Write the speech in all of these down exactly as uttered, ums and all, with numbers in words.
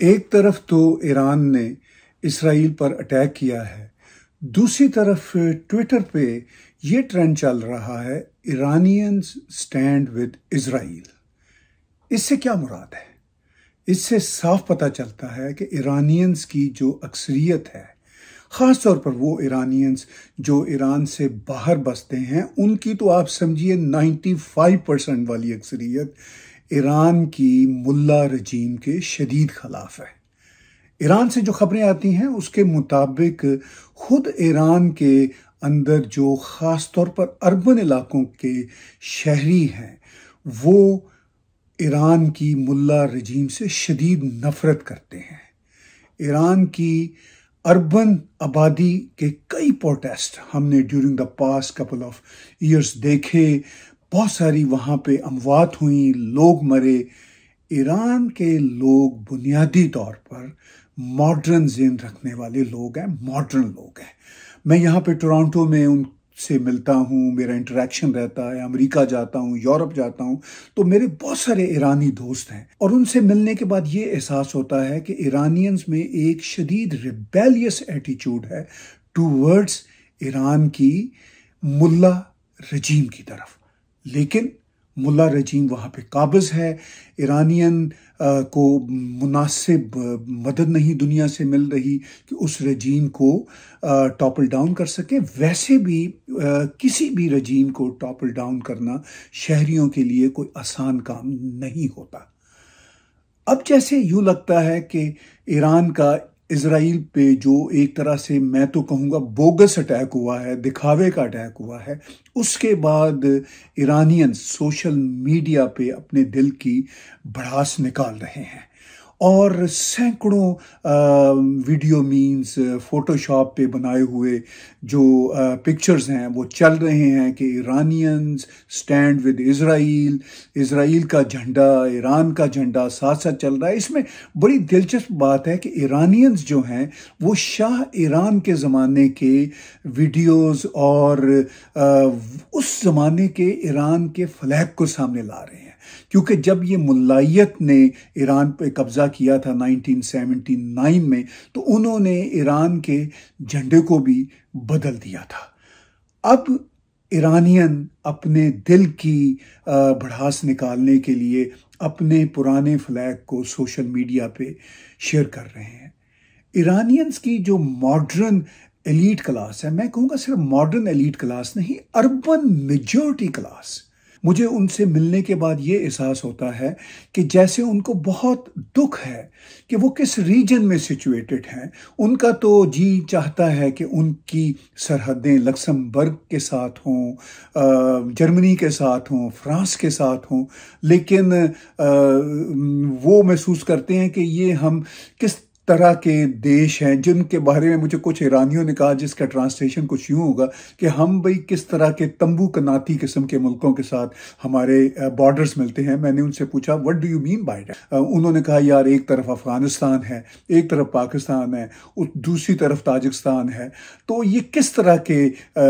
ایک طرف تو ایران نے اسرائیل پر اٹیک کیا ہے، دوسری طرف ٹویٹر پہ یہ ٹرینڈ چل رہا ہے ایرانینز اسٹینڈ ود اسرائیل۔ اس سے کیا مراد ہے؟ اس سے صاف پتہ چلتا ہے کہ ایرانینز کی جو اکثریت ہے، خاص طور پر وہ ایرانینز جو ایران سے باہر بستے ہیں، ان کی تو آپ سمجھیے نائنٹی فائیو پرسنٹ والی اکثریت ایران کی ملا رجیم کے شدید خلاف ہے۔ ایران سے جو خبریں آتی ہیں اس کے مطابق خود ایران کے اندر جو خاص طور پر اربن علاقوں کے شہری ہیں، وہ ایران کی ملا رجیم سے شدید نفرت کرتے ہیں۔ ایران کی اربن آبادی کے کئی پروٹیسٹ ہم نے during the past couple of years دیکھے، بہت ساری وہاں پہ اموات ہوئیں، لوگ مرے۔ ایران کے لوگ بنیادی طور پر ماڈرن ذہن رکھنے والے لوگ ہیں، ماڈرن لوگ ہیں۔ میں یہاں پہ ٹورانٹو میں ان سے ملتا ہوں، میرا انٹریکشن رہتا ہے، امریکہ جاتا ہوں، یورپ جاتا ہوں، تو میرے بہت سارے ایرانی دوست ہیں، اور ان سے ملنے کے بعد یہ احساس ہوتا ہے کہ ایرانینز میں ایک شدید ریبیلیس ایٹیچیوڈ ہے ٹوورڈز ایران کی ملا رجیم کی طرف، لیکن ملا رجیم وہاں پہ قابض ہے۔ ایرانین کو مناسب مدد نہیں دنیا سے مل رہی کہ اس رجیم کو ٹاپل ڈاؤن کر سکے۔ ویسے بھی کسی بھی رجیم کو ٹاپل ڈاؤن کرنا شہریوں کے لیے کوئی آسان کام نہیں ہوتا۔ اب جیسے یوں لگتا ہے کہ ایران کا اسرائیل پہ جو ایک طرح سے میں تو کہوں گا بوگس اٹیک ہوا ہے، دکھاوے کا اٹیک ہوا ہے، اس کے بعد ایرانین سوشل میڈیا پہ اپنے دل کی بڑاس نکال رہے ہیں، اور سینکڑوں ویڈیو میمز فوٹو شاپ پہ بنائے ہوئے جو پکچرز ہیں وہ چل رہے ہیں کہ ایرانینز اسٹینڈ ود اسرائیل، اسرائیل کا جھنڈا، ایران کا جھنڈا ساتھ ساتھ چل رہا ہے۔ اس میں بڑی دلچسپ بات ہے کہ ایرانینز جو ہیں وہ شاہ ایران کے زمانے کے ویڈیوز اور اس زمانے کے ایران کے فلیگ کو سامنے لا رہے ہیں، کیونکہ جب یہ ملائیت نے ایران پہ قبضہ کیا تھا نائنٹین سیونٹی نائن میں، تو انہوں نے ایران کے جھنڈے کو بھی بدل دیا تھا۔ اب ایرانین اپنے دل کی بڑھاس نکالنے کے لیے اپنے پرانے فلیگ کو سوشل میڈیا پہ شیئر کر رہے ہیں۔ ایرانینز کی جو ماڈرن ایلیٹ کلاس ہے، میں کہوں گا صرف ماڈرن ایلیٹ کلاس نہیں، اربن میجورٹی کلاس، مجھے ان سے ملنے کے بعد یہ احساس ہوتا ہے کہ جیسے ان کو بہت دکھ ہے کہ وہ کس ریجن میں سچویٹڈ ہیں۔ ان کا تو جی چاہتا ہے کہ ان کی سرحدیں لکسمبرگ کے ساتھ ہوں، جرمنی کے ساتھ ہوں، فرانس کے ساتھ ہوں، لیکن وہ محسوس کرتے ہیں کہ یہ ہم کس طرح کے دیش ہیں، جن کے بارے میں مجھے کچھ ایرانیوں نے کہا، جس کا ٹرانسلیشن کچھ یوں ہوگا کہ ہم بھئی کس طرح کے تمبو کناتی قسم کے ملکوں کے ساتھ ہمارے بارڈرز ملتے ہیں۔ میں نے ان سے پوچھا what do you mean by that? انہوں نے کہا یار ایک طرف افغانستان ہے، ایک طرف پاکستان ہے، دوسری طرف تاجکستان ہے، تو یہ کس طرح کے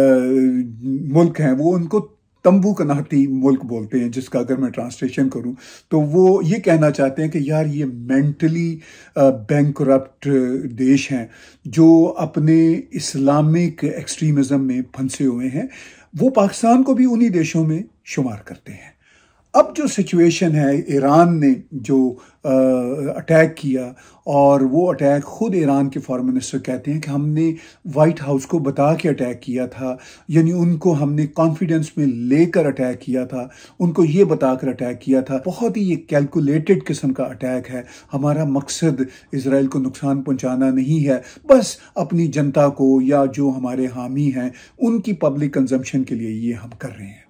ملک ہیں؟ وہ ان کو تمبو کناتی ملک بولتے ہیں، جس کا اگر میں ٹرانسلیشن کروں تو وہ یہ کہنا چاہتے ہیں کہ یار یہ مینٹلی بینکرپٹ دیش ہیں جو اپنے اسلامک ایکسٹریمزم میں پھنسے ہوئے ہیں۔ وہ پاکستان کو بھی انہی دیشوں میں شمار کرتے ہیں۔ اب جو سچویشن ہے، ایران نے جو اٹیک کیا، اور وہ اٹیک خود ایران کے فارن منسٹر کہتے ہیں کہ ہم نے وائٹ ہاؤس کو بتا کے اٹیک کیا تھا، یعنی ان کو ہم نے کانفیڈنس میں لے کر اٹیک کیا تھا، ان کو یہ بتا کر اٹیک کیا تھا۔ بہت ہی یہ کیلکولیٹڈ قسم کا اٹیک ہے، ہمارا مقصد اسرائیل کو نقصان پہنچانا نہیں ہے، بس اپنی جنتا کو یا جو ہمارے حامی ہیں ان کی پبلک کنزمپشن کے لیے یہ ہم کر رہے ہیں۔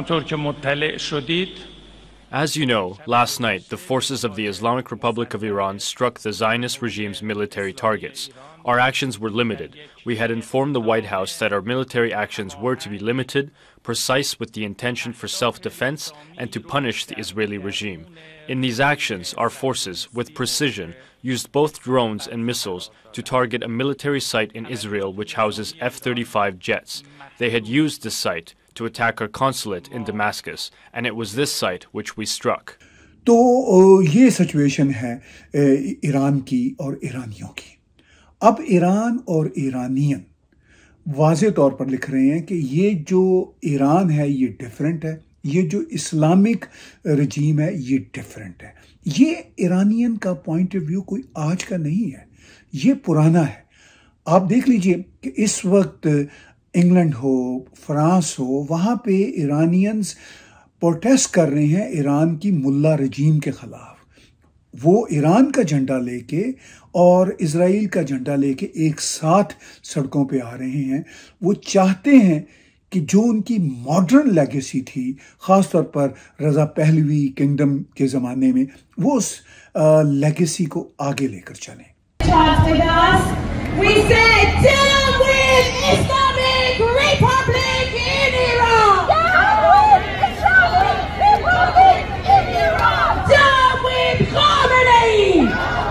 As you know, last night, the forces of the Islamic Republic of Iran struck the Zionist regime's military targets. Our actions were limited. We had informed the White House that our military actions were to be limited, precise with the intention for self-defense and to punish the Israeli regime. In these actions, our forces, with precision, used both drones and missiles to target a military site in Israel which houses F thirty-five jets. They had used this site to attack our consulate in Damascus, and it was this site which we struck. تو یہ situation ہے ایران کی اور ایرانیوں کی۔ اب ایران اور Iranian واضح طور پر لکھ رہے ہیں کہ یہ جو ایران ہے یہ ڈیفرنٹ ہے، یہ جو اسلامک رجیم ہے یہ ڈیفرنٹ ہے۔ یہ ایرانین کا پوائنٹ آف ویو کوئی آج کا نہیں ہے، یہ پرانا ہے۔ آپ دیکھ لیجئے کہ اس وقت انگلینڈ ہو، فرانس ہو، وہاں پہ ایرانینز پروٹیسٹ کر رہے ہیں ایران کی ملا رجیم کے خلاف۔ وہ ایران کا جھنڈا لے کے اور اسرائیل کا جھنڈا لے کے ایک ساتھ سڑکوں پہ آ رہے ہیں۔ وہ چاہتے ہیں کہ جو ان کی ماڈرن لیگیسی تھی، خاص طور پر رضا پہلوی کنگڈم کے زمانے میں، وہ اس لیگیسی کو آگے لے کر چلیں۔ We said down with Islamic Republic in Iran! Down with Islamic Republic in Iran! Down with Khamenei!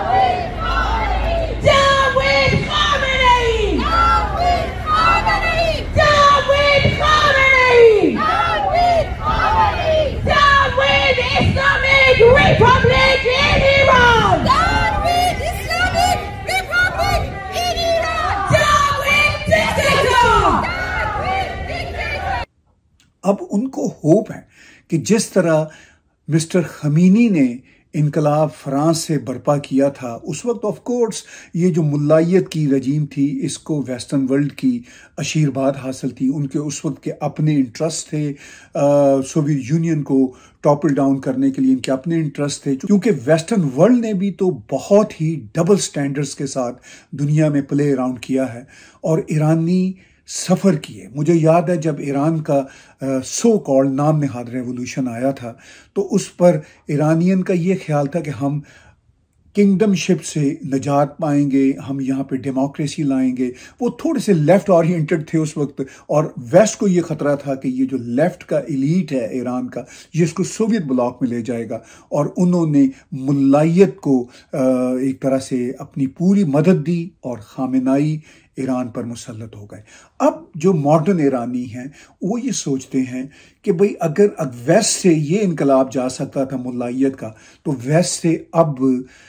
Down with Khamenei! Down with Khamenei! Down with Khamenei! Down with Khamenei! Down with Islamic Republic in Iran! Down with Islamic Republic in Iran! Down with dictator! Down with dictator! اب ان کو hope ہے کہ جس طرح mister Khomeini نے انقلاب France سے برپا کیا تھا، اس وقت آف کورس یہ جو ملائیت کی رجیم تھی اس کو ویسٹرن ورلڈ کی آشیرواد حاصل تھی، ان کے اس وقت کے اپنے انٹرسٹ تھے، سوویت یونین کو ٹاپل ڈاؤن کرنے کے لیے ان کے اپنے انٹرسٹ تھے، کیونکہ ویسٹرن ورلڈ نے بھی تو بہت ہی ڈبل سٹینڈرڈز کے ساتھ دنیا میں پلے اراؤنڈ کیا ہے اور ایرانی سفر کیے۔ مجھے یاد ہے جب ایران کا سو کالڈ نام نہاد ریولوشن آیا تھا تو اس پر ایرانین کا یہ خیال تھا کہ ہم کنگڈم شپ سے نجات پائیں گے، ہم یہاں پہ ڈیموکریسی لائیں گے۔ وہ تھوڑے سے لیفٹ اورینٹڈ تھے اس وقت، اور ویسٹ کو یہ خطرہ تھا کہ یہ جو لیفٹ کا ایلیٹ ہے ایران کا، یہ اس کو سوویت بلاک میں لے جائے گا، اور انہوں نے ملائیت کو ایک طرح سے اپنی پوری مدد دی اور خامنائی ایران پر مسلط ہو گئے۔ اب جو ماڈرن ایرانی ہیں وہ یہ سوچتے ہیں کہ بھئی اگر ویسٹ سے یہ انقلاب جا سکتا تھا ملائیت کا، تو ویسٹ سے اب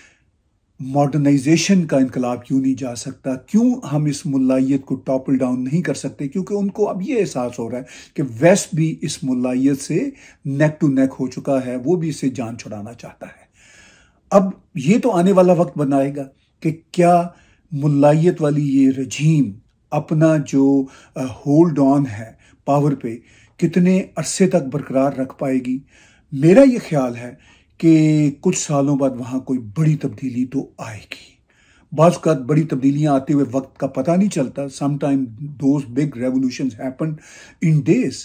ماڈرنائزیشن کا انقلاب کیوں نہیں جا سکتا؟ کیوں ہم اس ملائیت کو ٹاپل ڈاؤن نہیں کر سکتے؟ کیونکہ ان کو اب یہ احساس ہو رہا ہے کہ ویسٹ بھی اس ملائیت سے نیک ٹو نیک ہو چکا ہے، وہ بھی اسے جان چھڑانا چاہتا ہے۔ اب یہ تو آنے والا وقت بنائے گا کہ کیا ملائیت والی یہ رجیم اپنا جو ہولڈ آن ہے پاور پہ کتنے عرصے تک برقرار رکھ پائے گی۔ میرا یہ خیال ہے کہ کچھ سالوں بعد وہاں کوئی بڑی تبدیلی تو آئے گی۔ بعض اوقات بڑی تبدیلیاں آتے ہوئے وقت کا پتہ نہیں چلتا۔ Some time does big revolutions happen in these,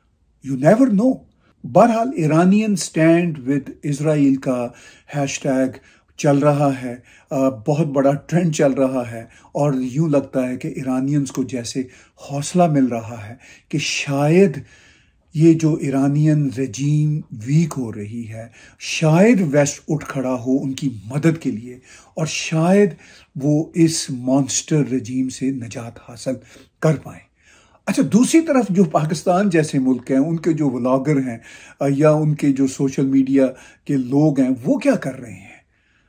you never know. بہرحال ایرانین اسٹینڈ ود اسرائیل کا ہیش ٹیگ چل رہا ہے، بہت بڑا ٹرینڈ چل رہا ہے، اور یوں لگتا ہے کہ ایرانینز کو جیسے حوصلہ مل رہا ہے کہ شاید یہ جو ایرانین رجیم ویک ہو رہی ہے، شاید ویسٹ اٹھ کھڑا ہو ان کی مدد کے لیے، اور شاید وہ اس مانسٹر رجیم سے نجات حاصل کر پائیں۔ اچھا، دوسری طرف جو پاکستان جیسے ملک ہیں، ان کے جو ولاگر ہیں یا ان کے جو سوشل میڈیا کے لوگ ہیں، وہ کیا کر رہے ہیں؟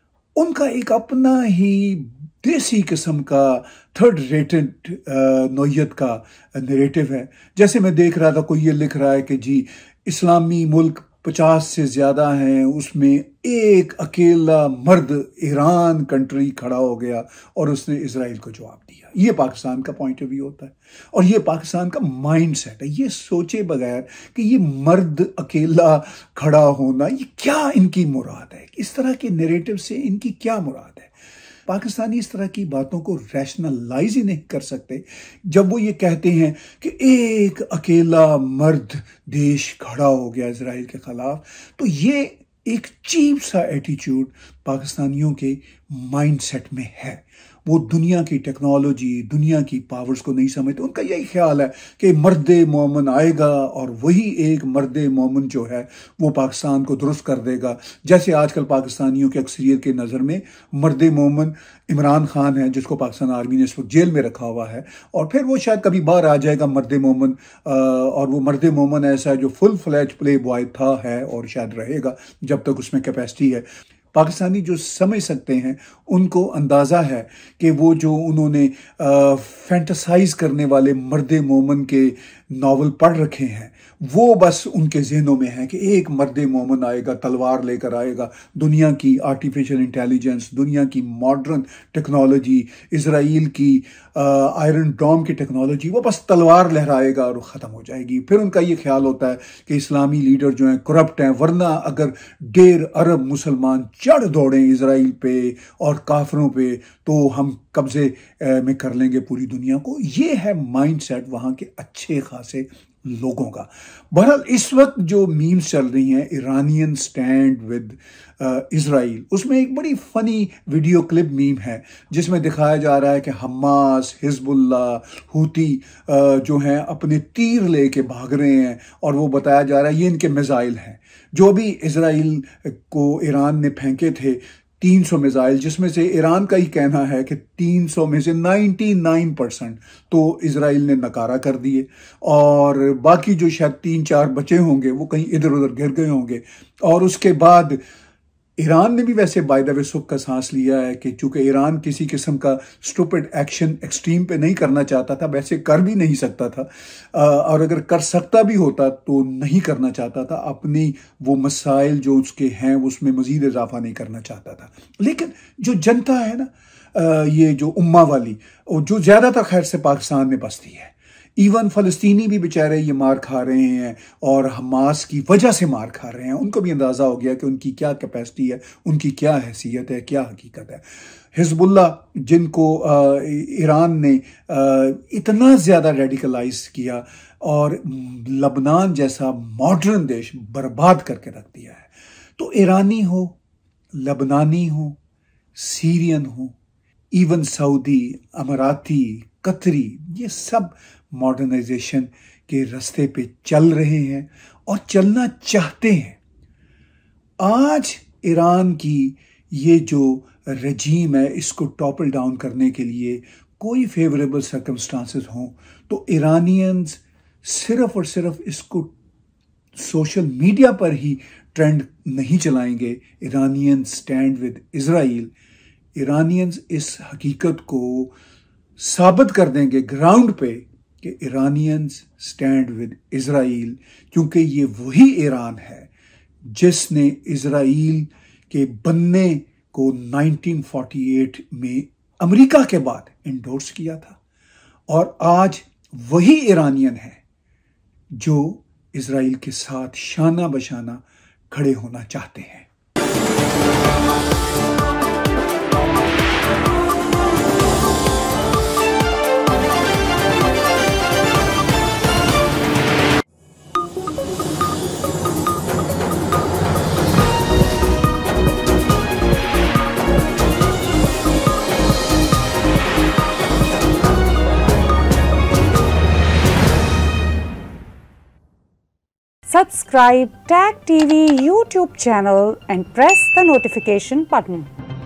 ان کا ایک اپنا ہی دیسی قسم کا تھرڈ ریٹڈ نوعیت کا نیریٹو ہے۔ جیسے میں دیکھ رہا تھا کوئی یہ لکھ رہا ہے کہ جی اسلامی ملک پچاس سے زیادہ ہیں، اس میں ایک اکیلا مرد ایران کنٹری کھڑا ہو گیا اور اس نے اسرائیل کو جواب دیا۔ یہ پاکستان کا پوائنٹ آف ویو ہوتا ہے اور یہ پاکستان کا مائنڈ سیٹ ہے۔ یہ سوچے بغیر کہ یہ مرد اکیلا کھڑا ہونا، یہ کیا ان کی مراد ہے، اس طرح کے نیریٹو سے ان کی کیا مراد ہے؟ پاکستانی اس طرح کی باتوں کو ریشنلائز ہی نہیں کر سکتے جب وہ یہ کہتے ہیں کہ ایک اکیلا مرد دیش کھڑا ہو گیا اسرائیل کے خلاف۔ تو یہ ایک چیپ سا ایٹیچیوڈ پاکستانیوں کے مائنڈ سیٹ میں ہے۔ وہ دنیا کی ٹیکنالوجی، دنیا کی پاورز کو نہیں سمجھتے. ان کا یہی خیال ہے کہ مرد مومن آئے گا اور وہی ایک مرد مومن جو ہے وہ پاکستان کو درست کر دے گا. جیسے آج کل پاکستانیوں کی اکثریت کے نظر میں مرد مومن عمران خان ہے، جس کو پاکستان آرمی نے اس وقت جیل میں رکھا ہوا ہے، اور پھر وہ شاید کبھی باہر آ جائے گا مرد مومن، اور وہ مرد مومن ایسا ہے جو فل فلیج پلے بوائے تھا ہے اور شاید رہے گا جب تک اس میں کیپیسٹی ہے. پاکستانی جو سمجھ سکتے ہیں ان کو اندازہ ہے کہ وہ جو انہوں نے فینٹسائز کرنے والے مرد مومن کے ناول پڑھ رکھے ہیں وہ بس ان کے ذہنوں میں ہے کہ ایک مرد مومن آئے گا، تلوار لے کر آئے گا، دنیا کی آرٹیفیشل انٹیلیجنس، دنیا کی ماڈرن ٹیکنالوجی، اسرائیل کی آئرن ڈوم کی ٹیکنالوجی، وہ بس تلوار لہرائے گا اور وہ ختم ہو جائے گی. پھر ان کا یہ خیال ہوتا ہے کہ اسلامی لیڈر جو ہیں کرپٹ ہیں، ورنہ اگر ڈیر ارب مسلمان چڑھ دوڑیں اسرائیل پہ اور کافروں پہ تو ہم قبضے میں کر لیں گے پوری دنیا کو. یہ ہے مائنڈ سیٹ وہاں کے اچھے خاصے لوگوں کا. بہرحال اس وقت جو میمز چل رہی ہیں ایرانین سٹینڈ ود اسرائیل، اس میں ایک بڑی فنی ویڈیو کلپ میم ہے جس میں دکھایا جا رہا ہے کہ حماس، حزب اللہ، ہوتی جو ہیں اپنے تیر لے کے بھاگ رہے ہیں، اور وہ بتایا جا رہا ہے یہ ان کے میزائل ہیں جو بھی اسرائیل کو ایران نے پھینکے تھے، تین سو میزائل، جس میں سے ایران کا ہی کہنا ہے کہ تین سو میں سے نائنٹی نائن پرسنٹ تو اسرائیل نے نکارہ کر دیے، اور باقی جو شاید تین چار بچے ہوں گے وہ کہیں ادھر ادھر گر گئے ہوں گے. اور اس کے بعد ایران نے بھی ویسے بائی دا وے سکھ کا سانس لیا ہے کہ چونکہ ایران کسی قسم کا اسٹوپڈ ایکشن ایکسٹریم پہ نہیں کرنا چاہتا تھا، ویسے کر بھی نہیں سکتا تھا، اور اگر کر سکتا بھی ہوتا تو نہیں کرنا چاہتا تھا، اپنی وہ مسائل جو اس کے ہیں اس میں مزید اضافہ نہیں کرنا چاہتا تھا. لیکن جو جنتا ہے نا، یہ جو امہ والی، جو زیادہ تر خیر سے پاکستان میں بستی ہے، ایون فلسطینی بھی بیچارے یہ مار کھا رہے ہیں اور حماس کی وجہ سے مار کھا رہے ہیں، ان کو بھی اندازہ ہو گیا کہ ان کی کیا کیپیسٹی ہے، ان کی کیا حیثیت ہے، کیا حقیقت ہے. حزب اللہ جن کو ایران نے اتنا زیادہ ریڈیکلائز کیا اور لبنان جیسا ماڈرن دیش برباد کر کے رکھ دیا ہے، تو ایرانی ہو، لبنانی ہو، سیرین ہو، ایون سعودی، اماراتی، قطری، یہ سب ماڈرنائزیشن کے راستے پہ چل رہے ہیں اور چلنا چاہتے ہیں. آج ایران کی یہ جو رجیم ہے اس کو ٹاپل ڈاؤن کرنے کے لیے کوئی فیوریبل سرکمسٹانسز ہوں تو ایرانینز صرف اور صرف اس کو سوشل میڈیا پر ہی ٹرینڈ نہیں چلائیں گے. ایرانینز سٹینڈ ود اسرائیل، ایرانینز اس حقیقت کو ثابت کر دیں گے گراؤنڈ پہ کہ ایرانینز سٹینڈ ود اسرائیل، کیونکہ یہ وہی ایران ہے جس نے اسرائیل کے بننے کو نائنٹین فورٹی ایٹ میں امریکہ کے بعد انڈورس کیا تھا، اور آج وہی ایرانین ہے جو اسرائیل کے ساتھ شانہ بشانہ کھڑے ہونا چاہتے ہیں. Subscribe Tag T V YouTube channel and press the notification button.